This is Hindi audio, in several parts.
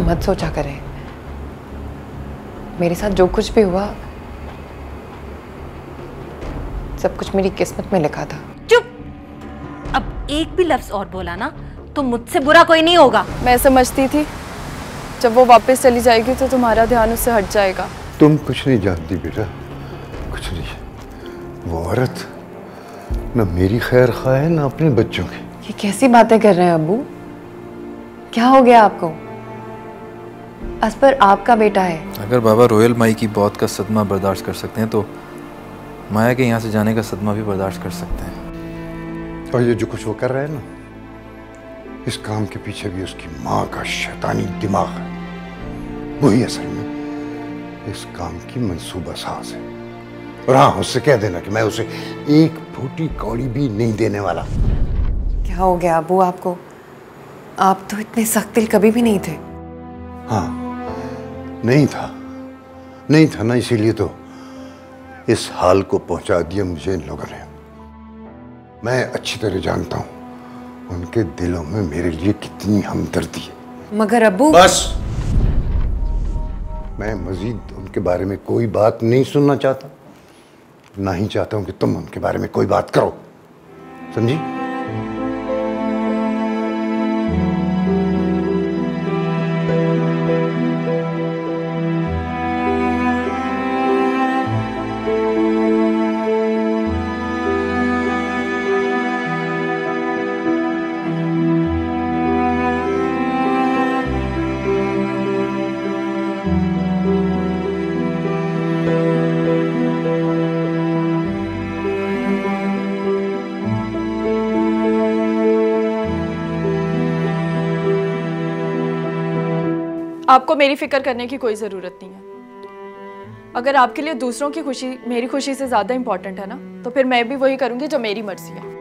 मत सोचा करें। मेरे साथ जो कुछ भी हुआ सब कुछ मेरी किस्मत में लिखा था। चुप! अब एक भी लफ्ज और बोला ना तो मुझसे बुरा कोई नहीं होगा। मैं समझती थी जब वो वापस चली जाएगी तो तुम्हारा ध्यान उससे हट जाएगा। तुम कुछ नहीं जानती बेटा, कुछ नहीं। वो औरत न मेरी खैर खा है न अपने बच्चों की। ये कैसी बातें कर रहे हैं अब्बू? क्या हो गया आपको? असपर आपका बेटा है। अगर बाबा रोयल माई की मौत का सदमा बर्दाश्त कर सकते हैं तो माया के यहाँ से जाने का सदमा भी बर्दाश्त कर सकते हैं। और ये जो कुछ वो कर रहा है ना, इस काम के पीछे भी उसकी माँ का शैतानी दिमाग है। वही असल में इस काम की मंसूबा साज है। और हाँ, उससे कह देना कि मैं उसे एक फूटी कौड़ी भी नहीं देने वाला। क्या हो गया अब्बू आपको? आप तो इतने सख्त दिल कभी भी नहीं थे। हाँ, नहीं था ना, इसीलिए तो इस हाल को पहुंचा दिया मुझे इन लोगों ने। मैं अच्छी तरह जानता हूं उनके दिलों में मेरे लिए कितनी हमदर्दी है। मगर अब्बू बस, मैं मजीद उनके बारे में कोई बात नहीं सुनना चाहता, ना ही चाहता हूं कि तुम उनके बारे में कोई बात करो, समझी? आपको मेरी फिक्र करने की कोई ज़रूरत नहीं है। अगर आपके लिए दूसरों की खुशी मेरी खुशी से ज़्यादा इम्पोर्टेंट है ना, तो फिर मैं भी वही करूँगी जो मेरी मर्जी है।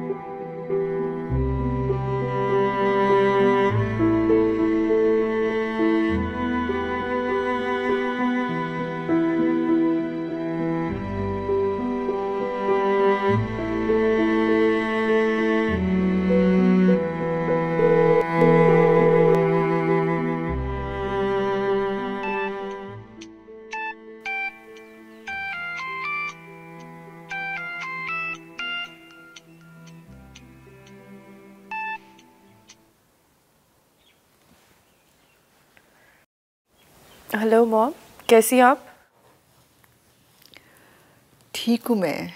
हेलो मॉम, कैसी आप? ठीक हूँ मैं।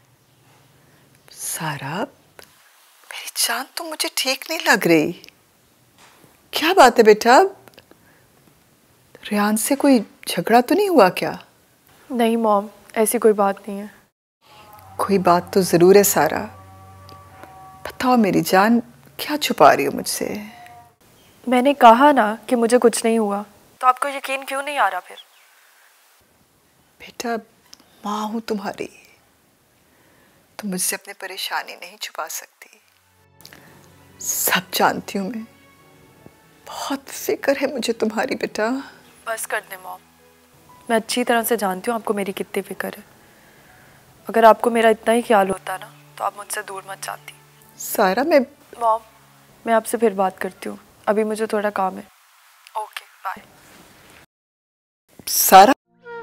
सारा, मेरी जान तो मुझे ठीक नहीं लग रही। क्या बात है बेटा? रेहान से कोई झगड़ा तो नहीं हुआ क्या? नहीं मॉम, ऐसी कोई बात नहीं है। कोई बात तो ज़रूर है सारा। बताओ मेरी जान, क्या छुपा रही हो मुझसे? मैंने कहा ना कि मुझे कुछ नहीं हुआ, तो आपको यकीन क्यों नहीं आ रहा फिर? बेटा, माँ हूँ तुम्हारी, तो मुझसे अपनी परेशानी नहीं छुपा सकती। सब जानती हूँ मैं। बहुत फिक्र है मुझे तुम्हारी बेटा। बस कर दे मॉम, मैं अच्छी तरह से जानती हूँ आपको मेरी कितनी फिक्र है। अगर आपको मेरा इतना ही ख्याल होता ना तो आप मुझसे दूर मत जाती। सारा, मॉम, मैं आपसे फिर बात करती हूँ, अभी मुझे थोड़ा काम है। Okay bye. सारा,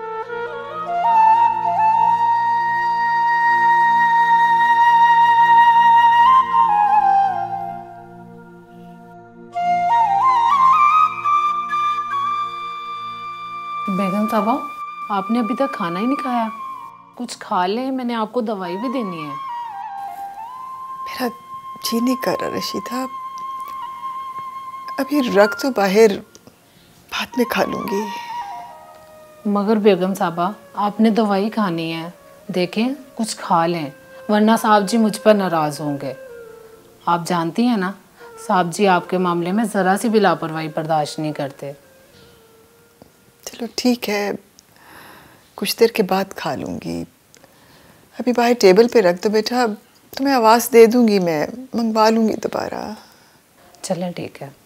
बेगम साहबा, आपने अभी तक खाना ही नहीं खाया। कुछ खा ले, मैंने आपको दवाई भी देनी है। मेरा जी नहीं कर रहा रशीदा। अभी रख तो बाहर, बाद में खा लूंगी। मगर बेगम साहबा, आपने दवाई खानी है। देखें, कुछ खा लें, वरना साहब जी मुझ पर नाराज़ होंगे। आप जानती हैं ना, साहब जी आपके मामले में ज़रा सी भी लापरवाही बर्दाश्त नहीं करते। चलो ठीक है, कुछ देर के बाद खा लूँगी। अभी बाहर टेबल पे रख दो बेटा, तुम्हें आवाज़ दे दूँगी, मैं मंगवा लूँगी दोबारा। चलें ठीक है।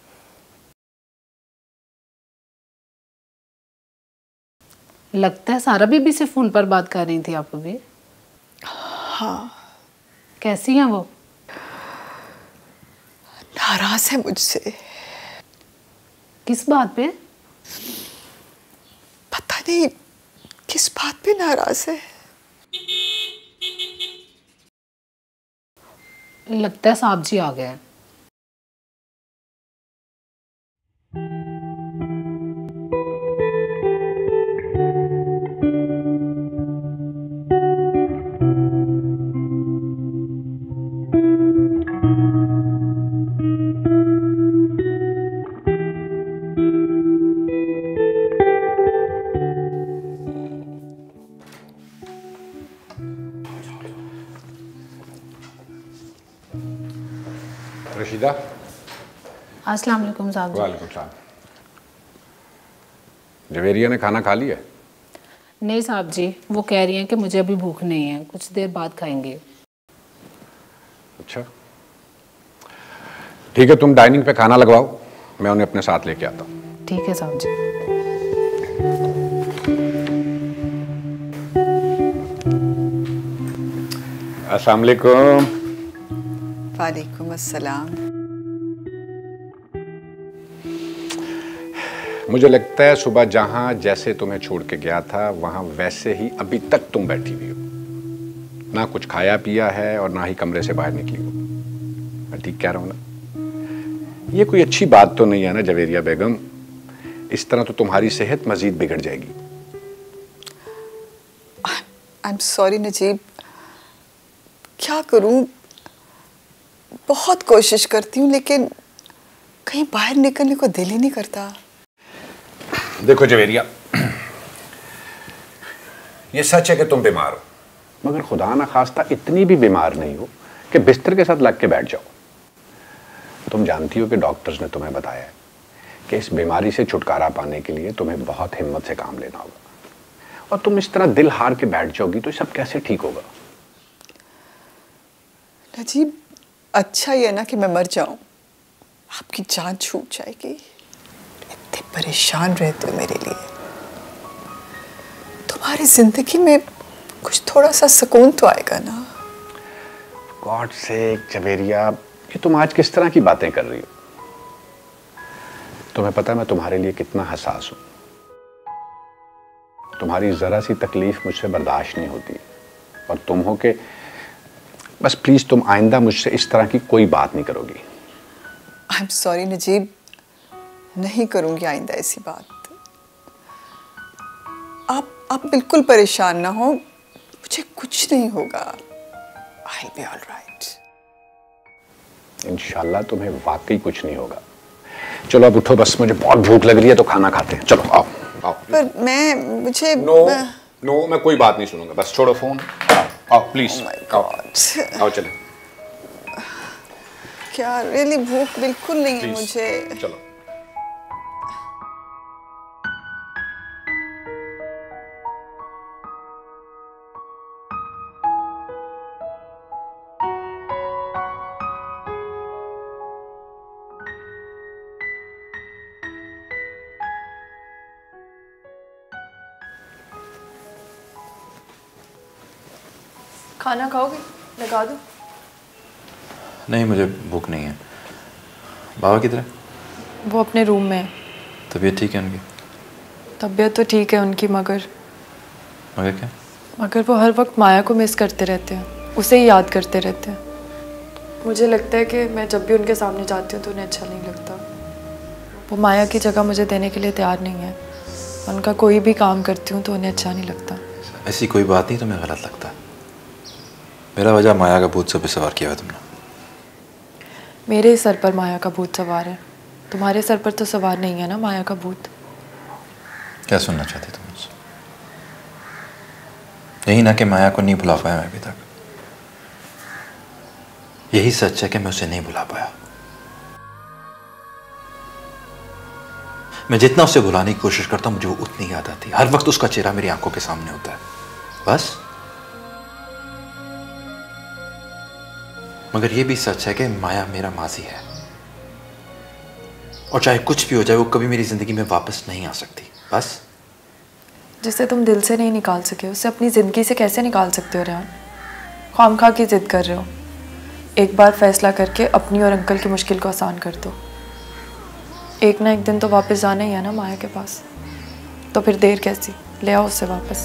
लगता है सारा बीबी से फ़ोन पर बात कर रही थी आप अभी। हाँ। कैसी हैं वो? नाराज़ है मुझसे। किस बात पे? पता नहीं किस बात पे नाराज है। लगता है साहब जी आ गए हैं। रशीदा। अस्सलाम वालेकुम साहब जी। वालेकुम सलाम। जवेरिया ने खाना खा लिया? नहीं साहब जी, वो कह रही हैं कि मुझे अभी भूख नहीं है, कुछ देर बाद खाएंगे। अच्छा ठीक है, तुम डाइनिंग पे खाना लगवाओ, मैं उन्हें अपने साथ लेके आता हूँ। ठीक है साहब जी। अस्सलाम वालेकुम। वालेकुम अस्सलाम। मुझे लगता है सुबह जहां जैसे तुम्हें छोड़ के गया था वहां वैसे ही अभी तक तुम बैठी हुई हो, ना कुछ खाया पिया है और ना ही कमरे से बाहर निकली हो। मैं ठीक कह रहा हूं ना? ये कोई अच्छी बात तो नहीं है ना जवेरिया बेगम? इस तरह तो तुम्हारी सेहत मजीद बिगड़ जाएगी। आई एम सॉरी नजीब, क्या करूं, बहुत कोशिश करती हूँ लेकिन कहीं बाहर निकलने को दिल ही नहीं करता। देखो जवेरिया, ये सच है कि तुम बीमार हो, मगर खुदा ना खास्ता इतनी भी बीमार नहीं हो कि बिस्तर के साथ लग के बैठ जाओ। तुम जानती हो कि डॉक्टर्स ने तुम्हें बताया है कि इस बीमारी से छुटकारा पाने के लिए तुम्हें बहुत हिम्मत से काम लेना होगा, और तुम इस तरह दिल हार के बैठ जाओगी तो सब कैसे ठीक होगा? नजीब, अच्छा ही है ना कि मैं मर जाऊं, आपकी जान छूट जाएगी। इतने परेशान रहते हो मेरे लिए, तुम्हारी जिंदगी में कुछ थोड़ा सा सुकून तो आएगा ना। गॉड से जवेरिया, ये तुम आज किस तरह की बातें कर रही हो? तुम्हें पता है मैं तुम्हारे लिए कितना हसास हूं। तुम्हारी जरा सी तकलीफ मुझसे बर्दाश्त नहीं होती, और तुम हो के बस प्लीज तुम आइंदा मुझसे इस तरह की कोई बात नहीं करोगी। आई एम सॉरी नजीब, नहीं करूंगी आइंदा ऐसी बात। आप बिल्कुल परेशान ना हो, मुझे कुछ नहीं होगा। I will be all right. इंशाल्लाह तुम्हें वाकई कुछ नहीं होगा। चलो अब उठो, बस मुझे बहुत भूख लग रही है, तो खाना खाते हैं। चलो आओ आओ। पर मुझे नो मैं कोई बात नहीं सुनूंगा, बस छोड़ो फोन, आओ प्लीज। आओ चले। क्या रियली भूख बिल्कुल नहीं है मुझे। चलो। खाना खाओगे? लगा दूं? नहीं, मुझे भूख नहीं है। बाबा किधर है? वो अपने रूम में है। तबीयत ठीक है उनकी? तबीयत तो ठीक है उनकी, मगर क्या? मगर वो हर वक्त माया को मिस करते रहते हैं, उसे ही याद करते रहते हैं। मुझे लगता है कि मैं जब भी उनके सामने जाती हूँ तो उन्हें अच्छा नहीं लगता। वो माया की जगह मुझे देने के लिए तैयार नहीं है। उनका कोई भी काम करती हूँ तो उन्हें अच्छा नहीं लगता। ऐसी कोई बात नहीं, तुम्हें गलत लगता। मेरा वजह माया का भूत सब सवार किया है तुमने। मेरे सर पर माया का भूत सवार है, तुम्हारे सर पर तो सवार नहीं है ना माया का भूत। क्या सुनना चाहते तुम मुझसे? यही ना कि माया को नहीं भुला पाया मैं अभी तक। यही सच है कि मैं उसे नहीं भुला पाया। मैं जितना उसे भुलाने की कोशिश करता हूं मुझे वो उतनी याद आती है। हर वक्त उसका चेहरा मेरी आंखों के सामने होता है, बस। मगर ये भी सच है कि माया मेरा माजी है, और चाहे कुछ भी हो जाए वो कभी मेरी जिंदगी में वापस नहीं आ सकती, बस। जिसे तुम दिल से नहीं निकाल सके उसे अपनी ज़िंदगी से कैसे निकाल सकते हो रेहान? खामखा की जिद कर रहे हो। एक बार फैसला करके अपनी और अंकल की मुश्किल को आसान कर दो। एक ना एक दिन तो वापस जाना ही है ना माया के पास, तो फिर देर कैसी, ले आओ उसे वापस।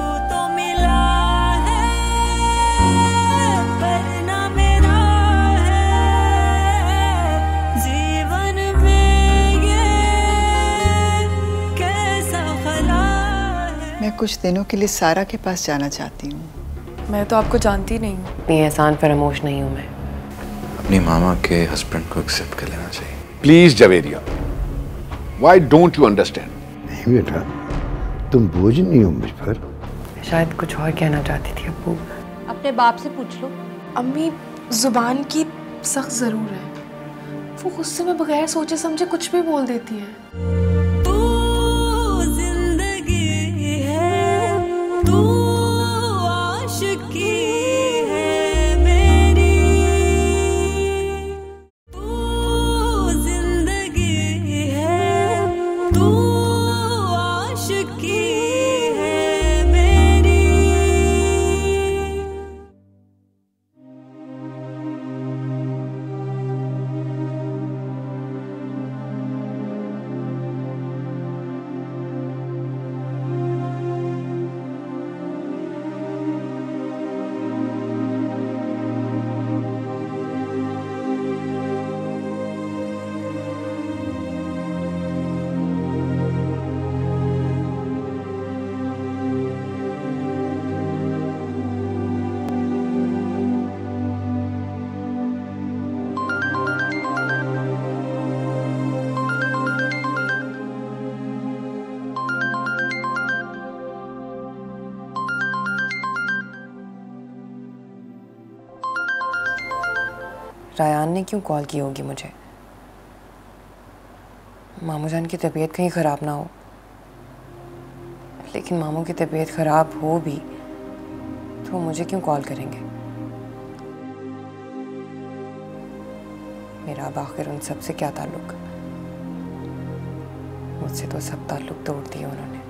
मैं कुछ दिनों के लिए सारा के पास जाना चाहती हूँ। मैं तो आपको जानती नहीं हूँ। इतनी एहसान फरामोश नहीं हूँ मैं। अपनी मामा के हस्बैंड को एक्सेप्ट कर लेना चाहिए। Please Javeria, why don't you understand? नहीं बेटा, तुम बोझ नहीं हो मुझ पर। शायद कुछ और कहना चाहती थी अब्बू। अपने बाप से पूछ लो। अम्मी जुबान की सख्त जरूर है, वो गुस्से में बगैर सोचे समझे कुछ भी बोल देती है। रायान ने क्यों कॉल की होगी मुझे? मामू जान की तबीयत कहीं ख़राब ना हो। लेकिन मामू की तबीयत ख़राब हो भी तो मुझे क्यों कॉल करेंगे? मेरा अब आखिर उन सब से क्या ताल्लुक? मुझसे तो सब ताल्लुक तोड़ दिए उन्होंने।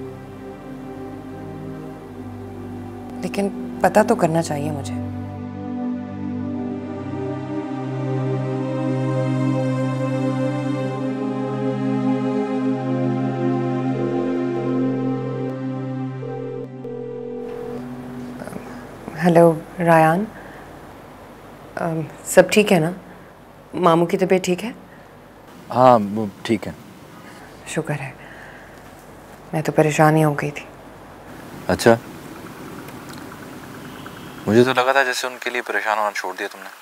लेकिन पता तो करना चाहिए मुझे। हेलो रायान, सब ठीक है ना? मामू की तबीयत ठीक है? हाँ वो ठीक है। शुक्र है, मैं तो परेशान ही हो गई थी। अच्छा, मुझे तो लगा था जैसे उनके लिए परेशान होना छोड़ दिया तुमने।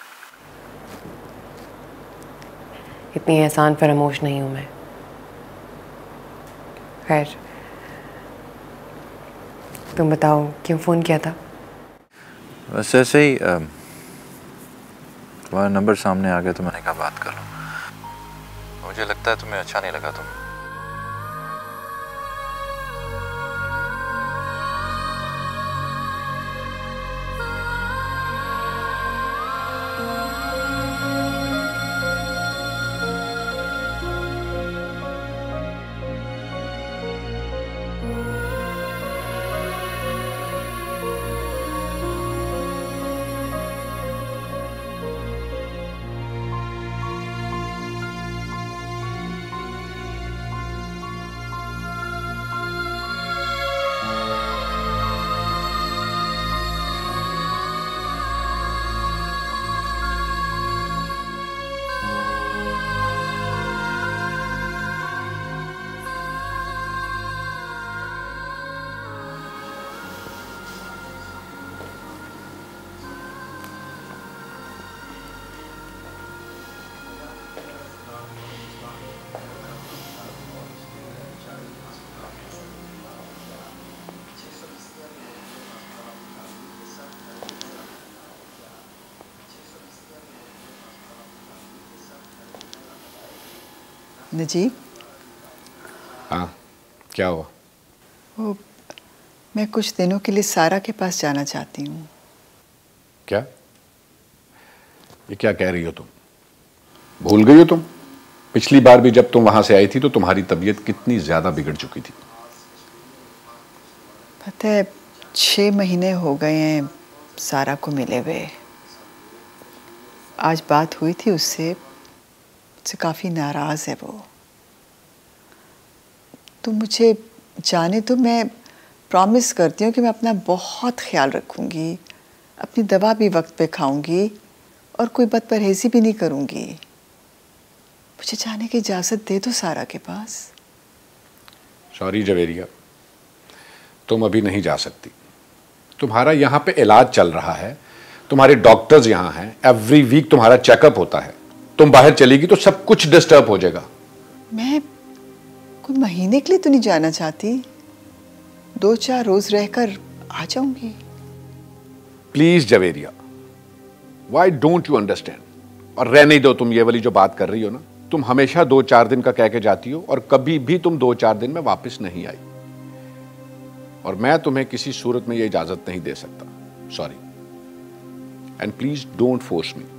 इतनी एहसान फरामोश नहीं हूँ मैं। खैर, तुम बताओ क्यों फ़ोन किया था? बस ऐसे ही तुम्हारा नंबर सामने आ गया तो मैंने कहा बात कर लो। मुझे लगता है तुम्हें अच्छा नहीं लगा। तुम नजीब। हाँ, क्या हुआ? वो मैं कुछ दिनों के लिए सारा के पास जाना चाहती हूँ। क्या? ये क्या कह रही हो तुम? भूल गई हो तुम? पिछली बार भी जब तुम वहां से आई थी तो तुम्हारी तबीयत कितनी ज्यादा बिगड़ चुकी थी। पता है, 6 महीने हो गए हैं सारा को मिले हुए। आज बात हुई थी उससे काफ़ी नाराज़ है वो। तुम मुझे जाने तो मैं प्रॉमिस करती हूँ कि मैं अपना बहुत ख्याल रखूँगी, अपनी दवा भी वक्त पे खाऊंगी और कोई बदपरहेज़ी भी नहीं करूँगी। मुझे जाने की इजाज़त दे दो सारा के पास। सॉरी जवेरिया, तुम अभी नहीं जा सकती। तुम्हारा यहाँ पे इलाज चल रहा है, तुम्हारे डॉक्टर्स यहाँ हैं, एवरी वीक तुम्हारा चेकअप होता है। तुम बाहर चलेगी तो सब कुछ डिस्टर्ब हो जाएगा। मैं कोई महीने के लिए तो नहीं जाना चाहती, 2-4 रोज रहकर आ जाऊंगी। Please Javeria, why don't you understand? और रहने दो तुम ये वाली जो बात कर रही हो ना, तुम हमेशा 2-4 दिन का कह के जाती हो और कभी भी तुम 2-4 दिन में वापस नहीं आई, और मैं तुम्हें किसी सूरत में ये इजाजत नहीं दे सकता। Sorry, and please don't force me.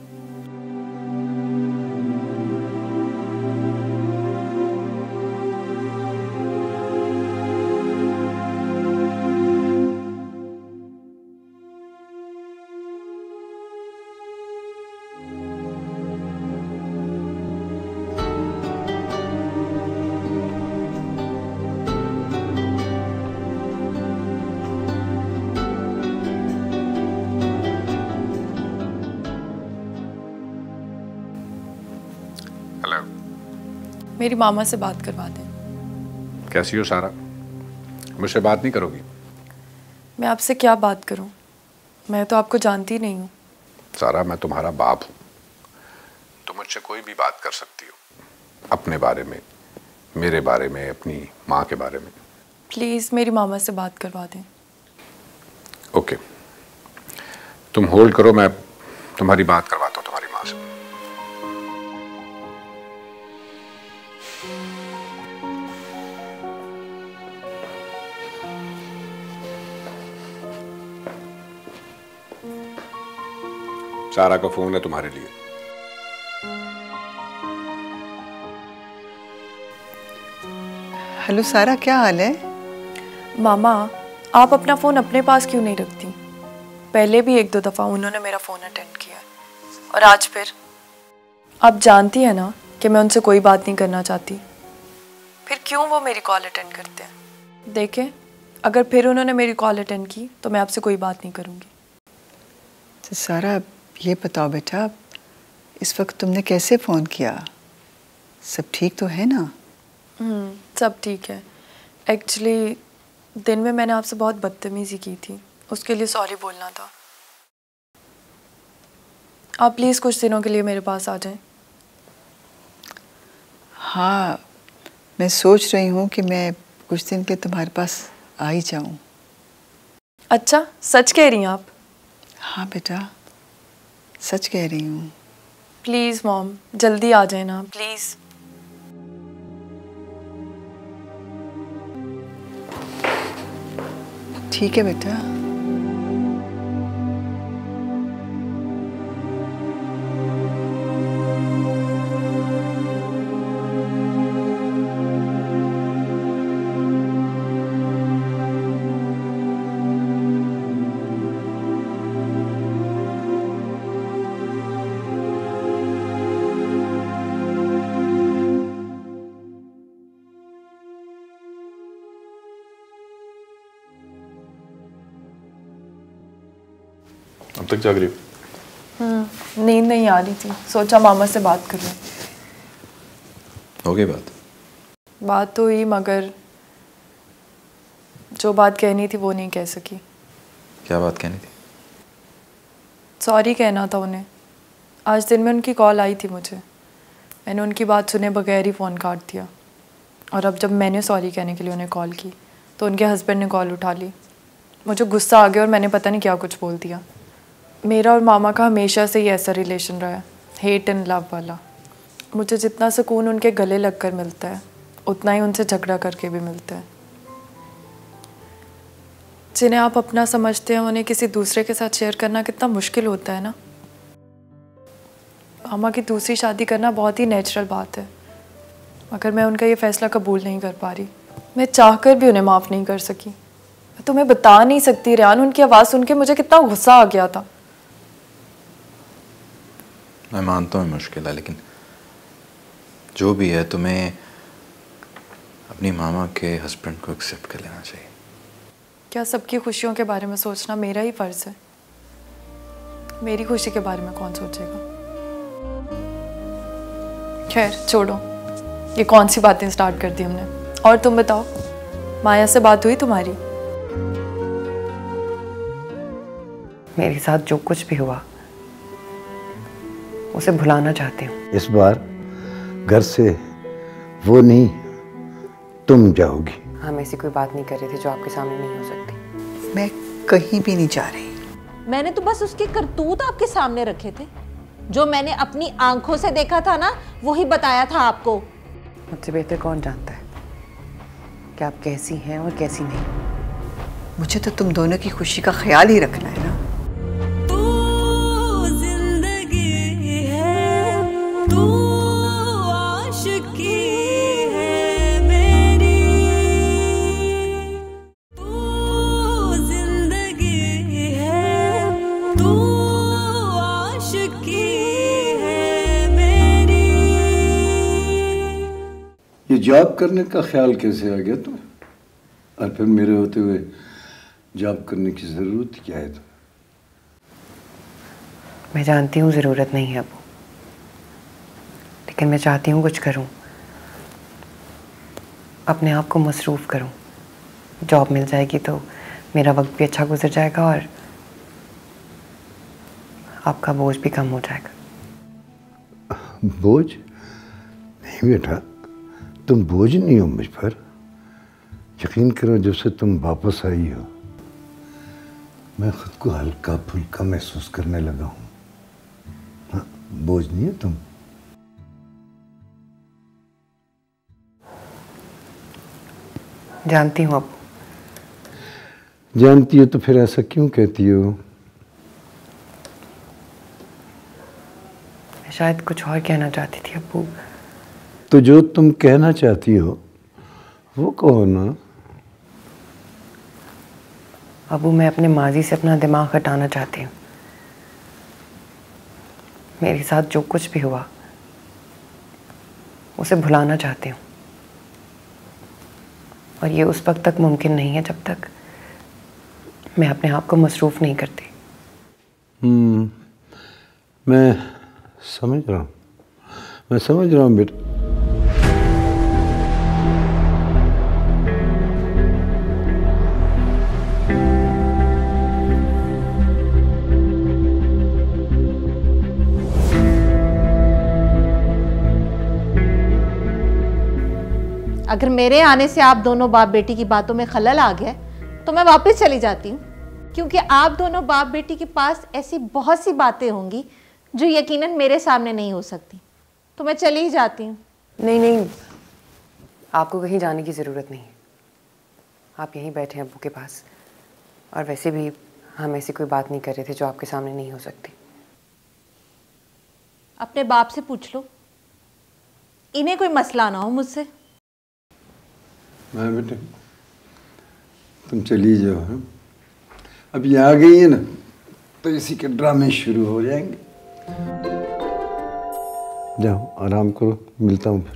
मेरी मामा से बात करवा दें। कैसी हो सारा? मुझसे बात नहीं करोगी? मैं आपसे क्या बात करूं? मैं तो आपको जानती नहीं हूँ। सारा, मैं तुम्हारा बाप हूँ, तुम मुझसे कोई भी बात कर सकती हो, अपने बारे में, मेरे बारे में, अपनी माँ के बारे में। प्लीज़ मेरी मामा से बात करवा दें। ओके, तुम होल्ड करो, मैं तुम्हारी बात करवाता हूँ तुम्हारी माँ से। सारा का फोन है तुम्हारे लिए। हेलो सारा, क्या हाल है? मामा, आप अपना फ़ोन अपने पास क्यों नहीं रखती? पहले भी 1-2 दफ़ा उन्होंने मेरा फ़ोन अटेंड किया और आज फिर। आप जानती हैं ना कि मैं उनसे कोई बात नहीं करना चाहती, फिर क्यों वो मेरी कॉल अटेंड करते हैं? देखें, अगर फिर उन्होंने मेरी कॉल अटेंड की तो मैं आपसे कोई बात नहीं करूँगी। तो सारा, ये बताओ बेटा, इस वक्त तुमने कैसे फ़ोन किया? सब ठीक तो है ना? सब ठीक है। एक्चुअली दिन में मैंने आपसे बहुत बदतमीज़ी की थी, उसके लिए सॉरी बोलना था। आप प्लीज़ कुछ दिनों के लिए मेरे पास आ जाएं। हाँ, मैं सोच रही हूँ कि मैं कुछ दिन के तुम्हारे पास आ ही जाऊँ। अच्छा, सच कह रही हैं आप? हाँ बेटा, सच कह रही हूँ। प्लीज़ मॉम, जल्दी आ जाए ना प्लीज़। ठीक है बेटा। अब तक जाग रही हो? नींद नहीं आ रही थी, सोचा मामा से बात कर लूं। हो गई बात? बात तो हुई, मगर जो बात कहनी थी वो नहीं कह सकी। क्या बात कहनी थी? सॉरी कहना था उन्हें। आज दिन में उनकी कॉल आई थी मुझे, मैंने उनकी बात सुने बगैर ही फ़ोन काट दिया, और अब जब मैंने सॉरी कहने के लिए उन्हें कॉल की तो उनके हस्बैंड ने कॉल उठा ली। मुझे गुस्सा आ गया और मैंने पता नहीं क्या कुछ बोल दिया। मेरा और मामा का हमेशा से ही ऐसा रिलेशन रहा है, हेट एंड लव वाला। मुझे जितना सुकून उनके गले लगकर मिलता है, उतना ही उनसे झगड़ा करके भी मिलता है। जिन्हें आप अपना समझते हैं उन्हें किसी दूसरे के साथ शेयर करना कितना मुश्किल होता है ना। मामा की दूसरी शादी करना बहुत ही नेचुरल बात है, मगर मैं उनका ये फ़ैसला कबूल नहीं कर पा रही। मैं चाहकर भी उन्हें माफ़ नहीं कर सकी। मैं तुम्हें बता नहीं सकती रेहान, उनकी आवाज़ सुन के मुझे कितना गुस्सा आ गया था। मैं मानता हूँ मुश्किल है, लेकिन जो भी है तुम्हें अब अपनी मामा के हस्बैंड को एक्सेप्ट कर लेना चाहिए। क्या सबकी खुशियों के बारे में सोचना मेरा ही फर्ज है? मेरी खुशी के बारे में कौन सोचेगा? खैर छोड़ो, ये कौन सी बातें स्टार्ट कर दी हमने। और तुम बताओ, माया से बात हुई तुम्हारी? मेरे साथ जो कुछ भी हुआ उसे भुलाना चाहती हूँ। इस बार घर से वो नहीं, तुम जाओगी। हम ऐसी कोई बात नहीं कर रहे थे जो आपके सामने नहीं हो सकती। मैं कहीं भी नहीं जा रही। मैंने तो बस उसके करतूत आपके सामने रखे थे। जो मैंने अपनी आंखों से देखा था ना, वही बताया था आपको। मुझसे बेहतर कौन जानता है कि आप कैसी हैं और कैसी नहीं। मुझे तो तुम दोनों की खुशी का ख्याल ही रखना है ना। ये जॉब करने का ख्याल कैसे आ गया तुम्हें? और फिर मेरे होते हुए जॉब करने की ज़रूरत क्या है तुम्हें? मैं जानती हूँ ज़रूरत नहीं है अबू, लेकिन मैं चाहती हूँ कुछ करूँ, अपने आप को मसरूफ़ करूँ। जॉब मिल जाएगी तो मेरा वक्त भी अच्छा गुजर जाएगा और आपका बोझ भी कम हो जाएगा। बोझ नहीं बेटा, तुम बोझ नहीं हो मुझ पर। यकीन करो, जब से तुम वापस आई हो मैं खुद को हल्का फुल्का महसूस करने लगा हूँ। हाँ, बोझ नहीं है तुम। जानती हूँ अब। जानती हो तो फिर ऐसा क्यों कहती हो? मैं शायद कुछ और कहना चाहती थी अब्बू। तो जो तुम कहना चाहती हो वो कहो ना। अबू, मैं अपने माजी से अपना दिमाग हटाना चाहती हूँ। मेरे साथ जो कुछ भी हुआ उसे भुलाना चाहती हूँ, और ये उस वक्त तक मुमकिन नहीं है जब तक मैं अपने आप को मसरूफ़ नहीं करती। मैं समझ रहा हूँ बेटा। अगर मेरे आने से आप दोनों बाप बेटी की बातों में खलल आ गया तो मैं वापस चली जाती हूँ, क्योंकि आप दोनों बाप बेटी के पास ऐसी बहुत सी बातें होंगी जो यकीनन मेरे सामने नहीं हो सकती। तो मैं चली ही जाती हूँ। नहीं, आपको कहीं जाने की ज़रूरत नहीं है। आप यहीं बैठे हैं अब्बू के पास, और वैसे भी हम ऐसी कोई बात नहीं कर रहे थे जो आपके सामने नहीं हो सकती। अपने बाप से पूछ लो, इन्हें कोई मसला ना हो मुझसे। मैं बेटे, तुम चली जाओ। हाँ, अब ये आ गई है ना तो इसी के ड्रामे शुरू हो जाएंगे। जाओ आराम करो, मिलता हूँ फिर।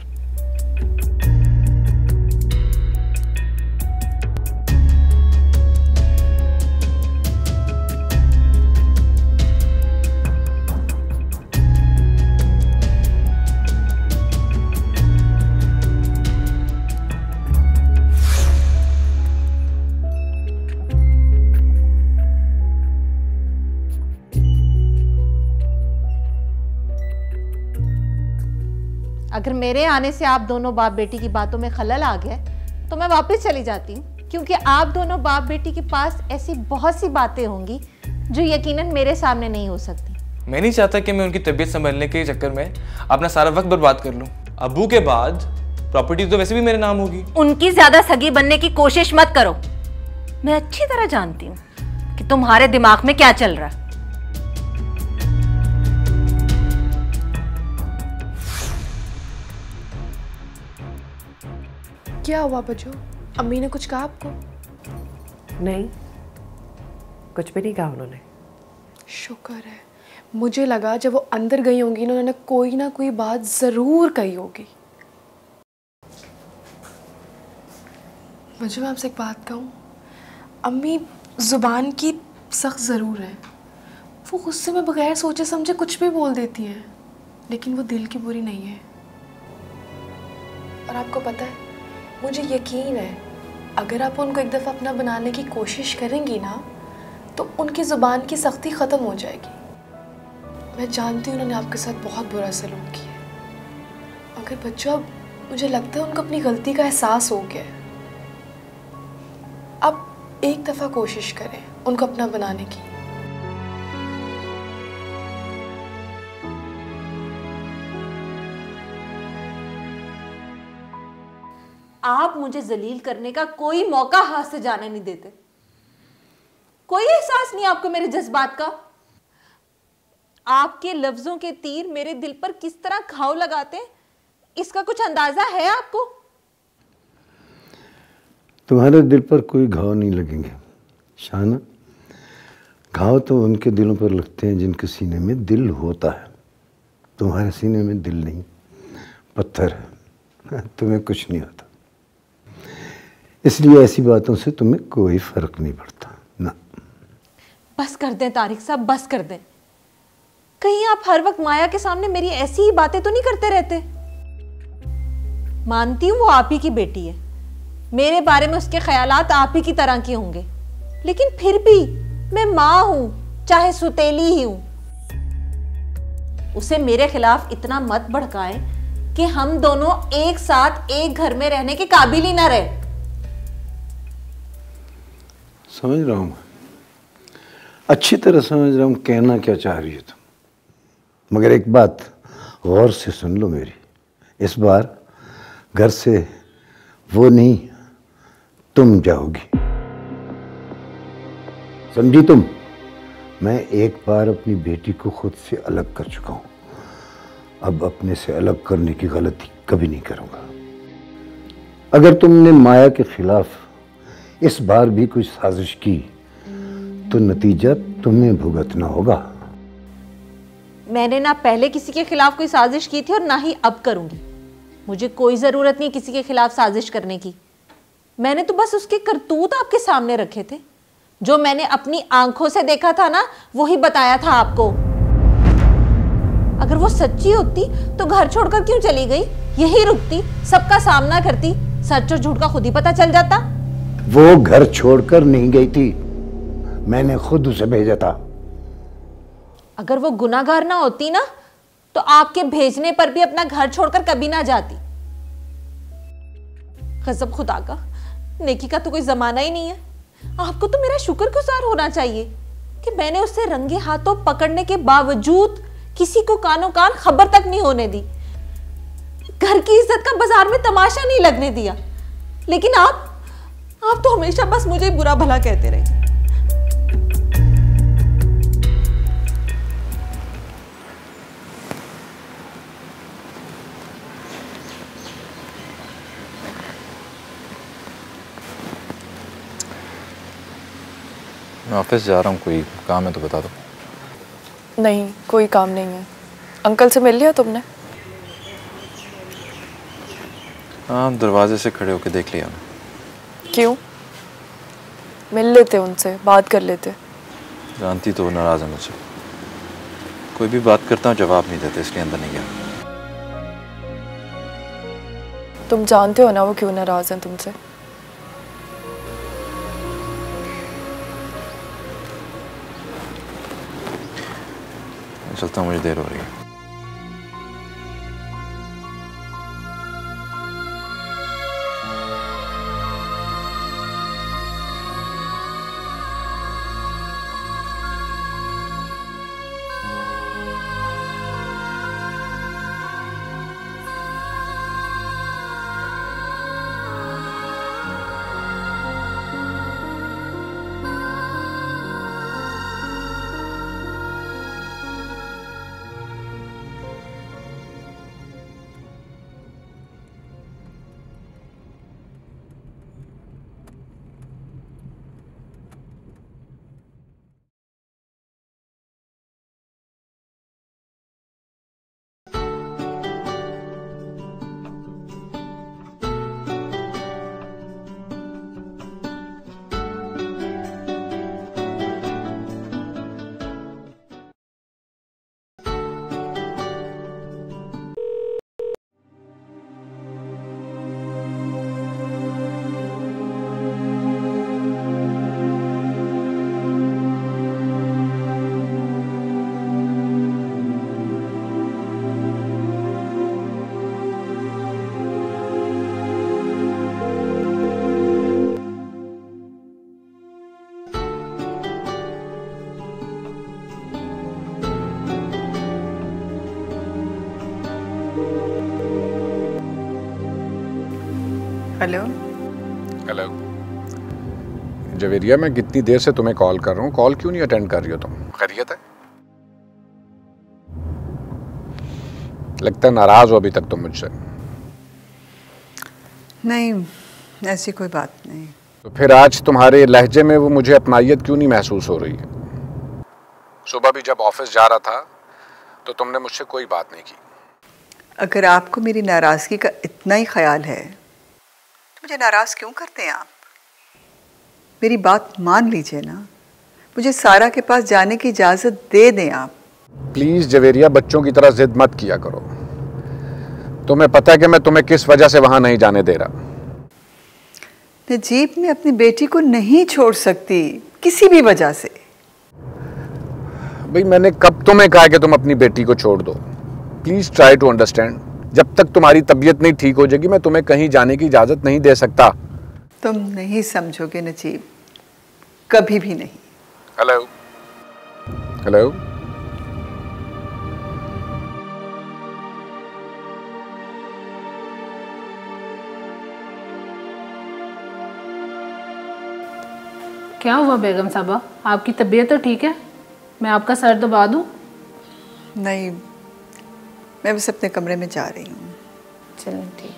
अगर मेरे आने से आप दोनों बाप बेटी की बातों में खलल आ गया तो मैं वापस चली जाती हूँ, क्योंकि आप दोनों बाप बेटी के पास ऐसी बहुत सी बातें होंगी जो यकीनन मेरे सामने नहीं हो सकती। मैं नहीं चाहता कि मैं उनकी तबीयत संभालने के चक्कर में अपना सारा वक्त बर्बाद कर लूँ। अबू के बाद प्रॉपर्टी तो वैसे भी मेरे नाम होगी। उनकी ज्यादा सगी बनने की कोशिश मत करो। मैं अच्छी तरह जानती हूँ कि तुम्हारे दिमाग में क्या चल रहा है। क्या हुआ बच्चों? अम्मी ने कुछ कहा आपको? नहीं, कुछ भी नहीं कहा उन्होंने। शुक्र है। मुझे लगा जब वो अंदर गई होंगी ना, उन्होंने कोई ना कोई बात ज़रूर कही होगी। मुझे मैं आपसे एक बात कहूँ, अम्मी ज़ुबान की सख्त ज़रूर है। वो गुस्से में बगैर सोचे समझे कुछ भी बोल देती हैं, लेकिन वो दिल की बुरी नहीं है। और आपको पता है, मुझे यकीन है अगर आप उनको एक दफ़ा अपना बनाने की कोशिश करेंगी ना, तो उनकी ज़ुबान की सख्ती ख़त्म हो जाएगी। मैं जानती हूँ उन्होंने आपके साथ बहुत बुरा सलूक किया है, मगर बच्चों अब मुझे लगता है उनको अपनी गलती का एहसास हो गया है। अब एक दफ़ा कोशिश करें उनको अपना बनाने की। आप मुझे जलील करने का कोई मौका हाथ से जाने नहीं देते। कोई एहसास नहीं आपको मेरे जज्बात का। आपके लफ्जों के तीर मेरे दिल पर किस तरह घाव लगाते हैं, इसका कुछ अंदाजा है आपको? तुम्हारे दिल पर कोई घाव नहीं लगेंगे शाना। घाव तो उनके दिलों पर लगते हैं जिनके सीने में दिल होता है। तुम्हारे सीने में दिल नहीं, पत्थर है। तुम्हें कुछ नहीं होता, इसलिए ऐसी बातों से तुम्हें कोई फर्क नहीं पड़ता ना। बस कर दें तारिक साहब, बस कर दें। कहीं आप हर वक्त माया के सामने मेरी ऐसी ही बातें तो नहीं करते रहते? मानती हूँ वो आप ही की बेटी है, मेरे बारे में उसके ख्यालात आप ही की तरह के होंगे, लेकिन फिर भी मैं माँ हूं, चाहे सुतेली ही हूं। उसे मेरे खिलाफ इतना मत भड़काएं कि हम दोनों एक साथ एक घर में रहने के काबिल ही ना रहे। समझ रहा हूं, अच्छी तरह समझ रहा हूं कहना क्या चाह रही है तुम, मगर एक बात गौर से सुन लो मेरी। इस बार घर से वो नहीं, तुम जाओगी, समझी तुम? मैं एक बार अपनी बेटी को खुद से अलग कर चुका हूं, अब अपने से अलग करने की गलती कभी नहीं करूंगा। अगर तुमने माया के खिलाफ इस बार भी कोई साजिश की तो नतीजा तुम्हें भुगतना होगा। मैंने ना पहले किसी के खिलाफ कोई साजिश की थी और ना ही अब करूंगी। मुझे कोई जरूरत नहीं किसी के खिलाफ साजिश करने की। मैंने तो बस उसके करतूत आपके सामने रखे थे। जो मैंने अपनी आंखों से देखा था ना, वही बताया था आपको। अगर वो सच्ची होती तो घर छोड़कर क्यों चली गई? यही रुकती, सबका सामना करती, सच और झूठ का खुद ही पता चल जाता। वो घर छोड़कर नहीं गई थी, मैंने खुद उसे भेजा था। अगर वो गुनाहगार ना होती ना, तो आपके भेजने पर भी अपना घर छोड़कर कभी ना जाती। गजब खुदा का, नेकी का तो कोई जमाना ही नहीं है। आपको तो मेरा शुक्रगुजार होना चाहिए कि मैंने उसे रंगे हाथों पकड़ने के बावजूद किसी को कानों कान खबर तक नहीं होने दी, घर की इज्जत का बाजार में तमाशा नहीं लगने दिया। लेकिन आप तो हमेशा बस मुझे बुरा भला कहते रहे। मैं ऑफिस जा रहा हूँ, कोई काम है तो बता दो। नहीं, कोई काम नहीं है। अंकल से मिल लिया तुमने? हाँ, दरवाजे से खड़े होके देख लिया मैं। क्यों? मिल लेते उनसे, बात कर लेते। जानती तो नाराज है मुझसे, कोई भी बात करता हूँ जवाब नहीं देते, इसलिए अंदर नहीं गया। तुम जानते हो ना वो क्यों नाराज हैं तुमसे? चलता हूँ, मुझे देर हो रही है। हेलो। हेलो जवेरिया, मैं कितनी देर से तुम्हें कॉल कर रहा हूँ, कॉल क्यों नहीं अटेंड कर रही हो तुम? खैरियत है? लगता है नाराज हो अभी तक तुम मुझसे। नहीं, ऐसी कोई बात नहीं। तो फिर आज तुम्हारे लहजे में वो मुझे अपनाइयत क्यों नहीं महसूस हो रही है? सुबह भी जब ऑफिस जा रहा था तो तुमने मुझसे कोई बात नहीं की। अगर आपको मेरी नाराज़गी का इतना ही ख्याल है तो मुझे नाराज़ क्यों करते हैं आप? मेरी बात मान लीजिए ना, मुझे सारा के पास जाने की इजाज़त दे दें आप। प्लीज जवेरिया, बच्चों की तरह जिद मत किया करो। तुम्हें पता है कि मैं तुम्हें किस वजह से वहां नहीं जाने दे रहा। नजीब, मैं अपनी बेटी को नहीं छोड़ सकती किसी भी वजह से। भाई मैंने कब तुम्हें कहा कि तुम अपनी बेटी को छोड़ दो? Please try to understand. जब तक तुम्हारी तबीयत नहीं ठीक हो जाएगी मैं तुम्हें कहीं जाने की इजाजत नहीं दे सकता। तुम नहीं समझोगे नजीब, कभी भी नहीं। Hello hello. क्या हुआ बेगम साहबा, आपकी तबीयत तो ठीक है? मैं आपका सर दबा दूं? नहीं, मैं बस अपने कमरे में जा रही हूँ। चलें ठीक।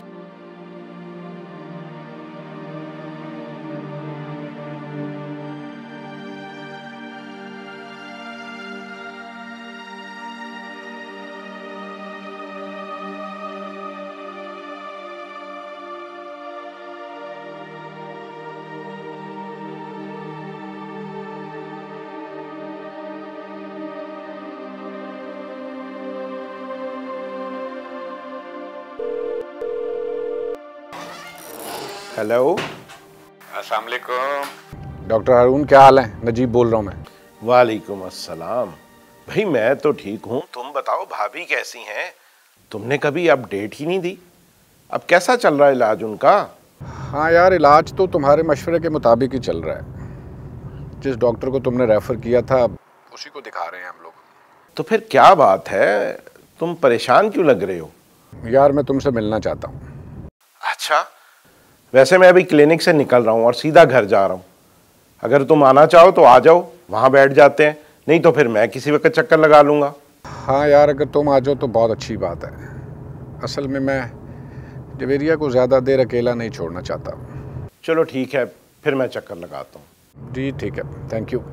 हेलो, अस्सलाम वालेकुम। डॉक्टर हारून, क्या हाल है? नजीब बोल रहा हूँ मैं। वालेकुम अस्सलाम। भाई मैं तो ठीक हूँ, तुम बताओ भाभी कैसी हैं? तुमने कभी अपडेट ही नहीं दी। अब कैसा चल रहा है इलाज उनका? हाँ यार, इलाज तो तुम्हारे मशवरे के मुताबिक ही चल रहा है। जिस डॉक्टर को तुमने रेफर किया था उसी को दिखा रहे हैं हम लोग। तो फिर क्या बात है, तुम परेशान क्यों लग रहे हो? यार मैं तुमसे मिलना चाहता हूँ। अच्छा, वैसे मैं अभी क्लिनिक से निकल रहा हूँ और सीधा घर जा रहा हूँ। अगर तुम आना चाहो तो आ जाओ, वहाँ बैठ जाते हैं, नहीं तो फिर मैं किसी वक्त चक्कर लगा लूँगा। हाँ यार, अगर तुम आ जाओ तो बहुत अच्छी बात है। असल में मैं जवेरिया को ज़्यादा देर अकेला नहीं छोड़ना चाहता। चलो ठीक है, फिर मैं चक्कर लगाता हूँ। जी ठीक है, थैंक यू।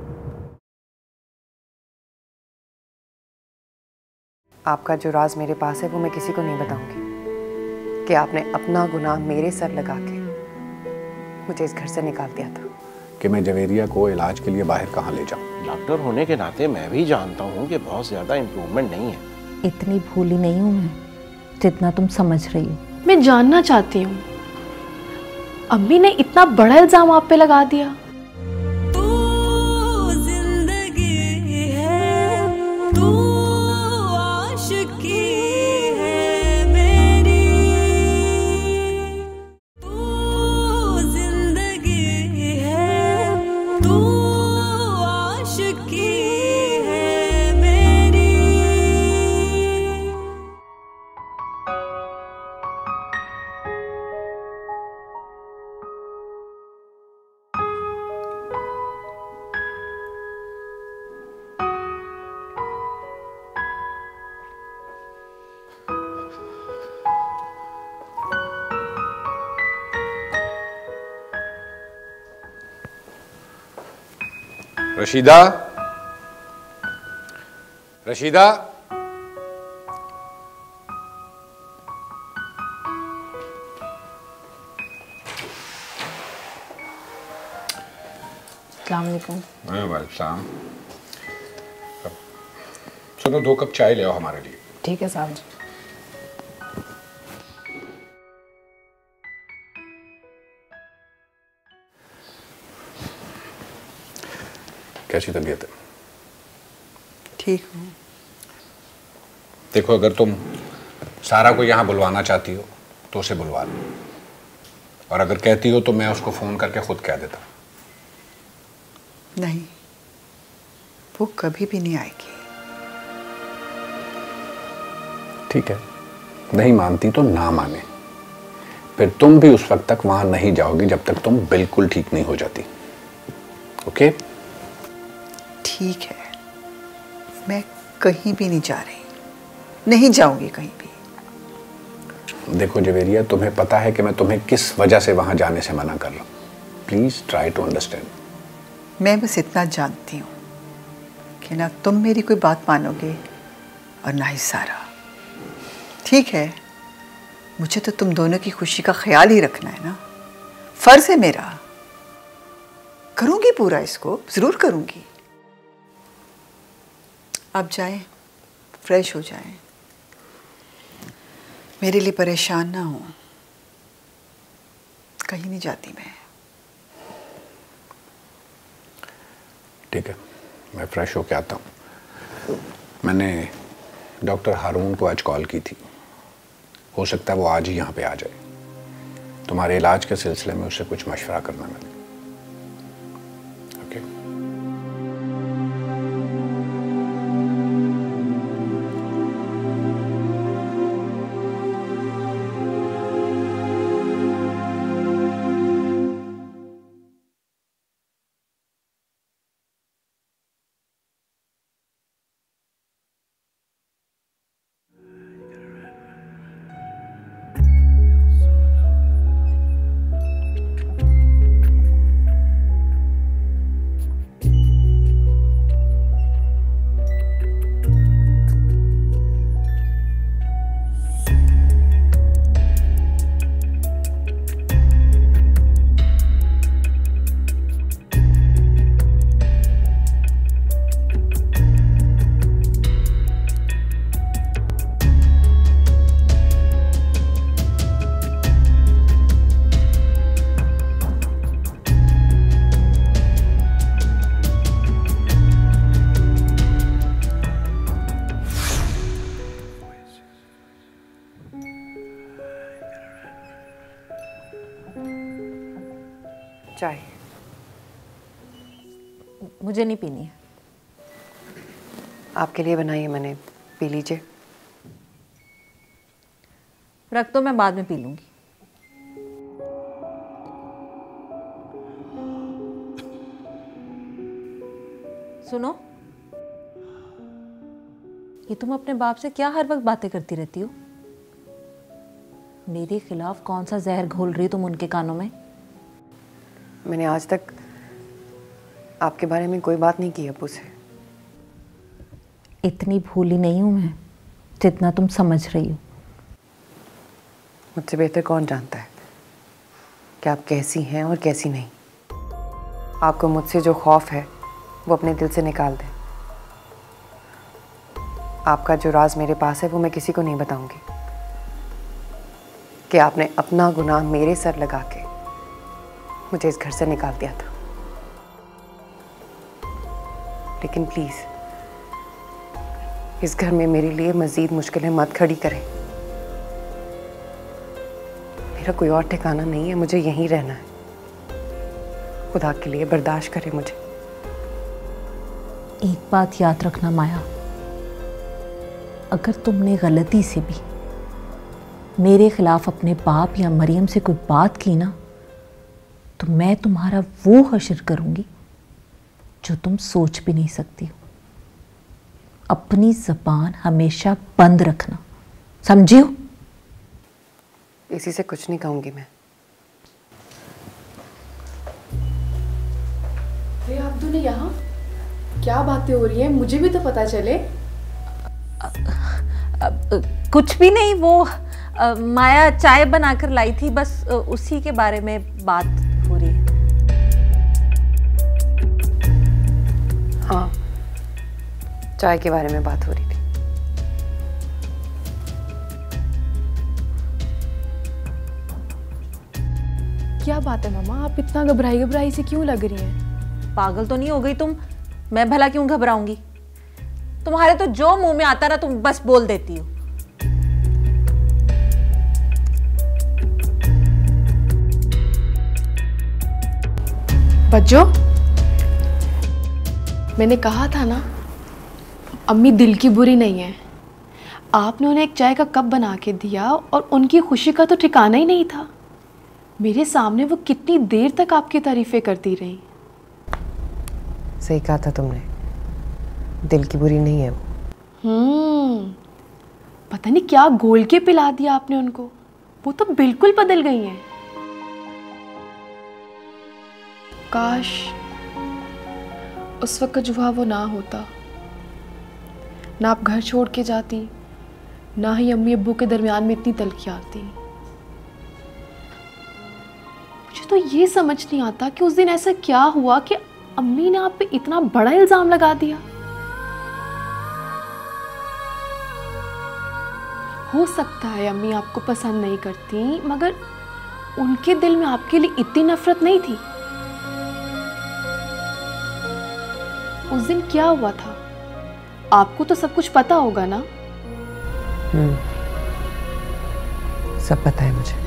आपका जो राज मेरे पास है वो मैं किसी को नहीं बताऊंगी कि आपने अपना गुनाह मेरे सर लगा के मुझे इस घर से निकाल दिया था। कि मैं जवेरिया को इलाज के लिए बाहर कहाँ ले जाऊँ? डॉक्टर होने के नाते मैं भी जानता हूँ कि बहुत ज़्यादा इम्प्रूवमेंट नहीं है। इतनी भूली नहीं हूँ मैं जितना तुम समझ रही हो। मैं जानना चाहती हूँ, अम्मी ने इतना बड़ा इल्जाम आप पे लगा दिया? रशीदा, रशीदा, अस्सलाम वालेकुम। वालेकुम। सुनो, 2 कप चाय ले आओ हमारे लिए। ठीक है साहब जी। कैसी तबीयत है? ठीक हूँ। देखो, अगर तुम सारा को यहाँ बुलवाना चाहती हो तो उसे बुलवा लो, और अगर कहती हो तो मैं उसको फ़ोन करके खुद कह देता। नहीं, वो कभी भी नहीं आएगी। ठीक है, नहीं मानती तो ना माने। फिर तुम भी उस वक्त तक वहां नहीं जाओगी जब तक तुम बिल्कुल ठीक नहीं हो जाती। ओके? ठीक है, मैं कहीं भी नहीं जा रही, नहीं जाऊंगी कहीं भी। देखो जवेरिया, तुम्हें पता है कि मैं तुम्हें किस वजह से वहां जाने से मना कर रहा हूं। Please try to understand. मैं बस इतना जानती हूँ कि ना तुम मेरी कोई बात मानोगे और ना ही सारा। ठीक है, मुझे तो तुम दोनों की खुशी का ख्याल ही रखना है ना, फर्ज है मेरा। करूंगी पूरा, इसको जरूर करूंगी। अब जाएं, फ्रेश हो जाएं, मेरे लिए परेशान ना हो। कहीं नहीं जाती मैं। ठीक है, मैं फ्रेश होके आता हूँ। मैंने डॉक्टर हारून को आज कॉल की थी, हो सकता है वो आज ही यहाँ पे आ जाए। तुम्हारे इलाज के सिलसिले में उससे कुछ मशवरा करना मैंने। ओके? चाय मुझे नहीं पीनी है। आपके लिए बनाई है मैंने, पी लीजिए। रख दो, मैं बाद में पी लूंगी। सुनो, ये तुम अपने बाप से क्या हर वक्त बातें करती रहती हो? मेरे खिलाफ कौन सा जहर घोल रही हो तुम उनके कानों में? मैंने आज तक आपके बारे में कोई बात नहीं की अब्बू से। इतनी भूली नहीं हूं मैं जितना तुम समझ रही हो। मुझसे बेहतर कौन जानता है कि आप कैसी हैं और कैसी नहीं। आपको मुझसे जो खौफ है वो अपने दिल से निकाल दें। आपका जो राज मेरे पास है वो मैं किसी को नहीं बताऊंगी कि आपने अपना गुनाह मेरे सर लगा के मुझे इस घर से निकाल दिया था। लेकिन प्लीज इस घर में मेरे लिए मजीद मुश्किलें मत खड़ी करें। मेरा कोई और ठिकाना नहीं है, मुझे यहीं रहना है। खुदा के लिए बर्दाश्त करें मुझे। एक बात याद रखना माया, अगर तुमने गलती से भी मेरे खिलाफ अपने बाप या मरियम से कोई बात की ना, तो मैं तुम्हारा वो हश्र करूंगी जो तुम सोच भी नहीं सकती हो। अपनी ज़बान हमेशा बंद रखना, समझी हो? इसी से कुछ नहीं कहूंगी मैं। अरे आप दोनों यहाँ क्या बातें हो रही हैं, मुझे भी तो पता चले। कुछ भी नहीं, वो माया चाय बनाकर लाई थी, बस उसी के बारे में बात हो रही है। हाँ, चाय के बारे में बात हो रही थी। क्या बात है मामा, आप इतना घबराई से क्यों लग रही हैं? पागल तो नहीं हो गई तुम? मैं भला क्यों घबराऊंगी? तुम्हारे तो जो मुंह में आता ना तुम बस बोल देती हो। बच्चों, मैंने कहा था ना, अम्मी दिल की बुरी नहीं है। आपने उन्हें एक चाय का कप बना के दिया और उनकी खुशी का तो ठिकाना ही नहीं था। मेरे सामने वो कितनी देर तक आपकी तारीफें करती रही। सही कहा था तुमने, दिल की बुरी नहीं है वो। पता नहीं क्या घोल के पिला दिया आपने उनको, वो तो बिल्कुल बदल गई हैं। काश उस वक्त जो हुआ वो ना होता, ना आप घर छोड़ के जाती, ना ही अम्मी अब्बू के दरमियान में इतनी तलखी आती। मुझे तो ये समझ नहीं आता कि उस दिन ऐसा क्या हुआ कि अम्मी ने आप पे इतना बड़ा इल्जाम लगा दिया। हो सकता है अम्मी आपको पसंद नहीं करती, मगर उनके दिल में आपके लिए इतनी नफरत नहीं थी। उस दिन क्या हुआ था आपको तो सब कुछ पता होगा ना? सब पता है मुझे।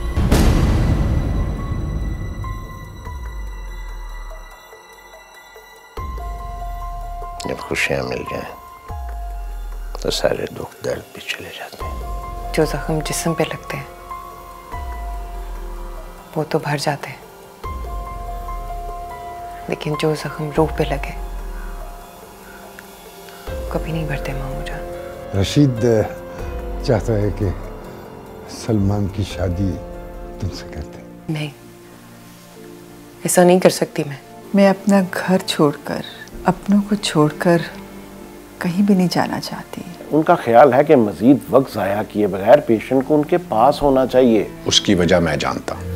जब खुशियां मिल जाएं तो सारे दुख दर्द भी चले जाते हैं। जो जख्म जिस्म पे लगते हैं वो तो भर जाते हैं, लेकिन जो जख्म रूह पे लगे कभी नहीं भरते मामू जान। रशीद चाहता है कि सलमान की शादी तुमसे करते। नहीं, ऐसा नहीं कर सकती मैं अपना घर छोड़कर, अपनों को छोड़कर कहीं भी नहीं जाना चाहती। उनका ख्याल है कि मजीद वक्त ज़ाया किए बगैर पेशेंट को उनके पास होना चाहिए। उसकी वजह मैं जानता हूँ।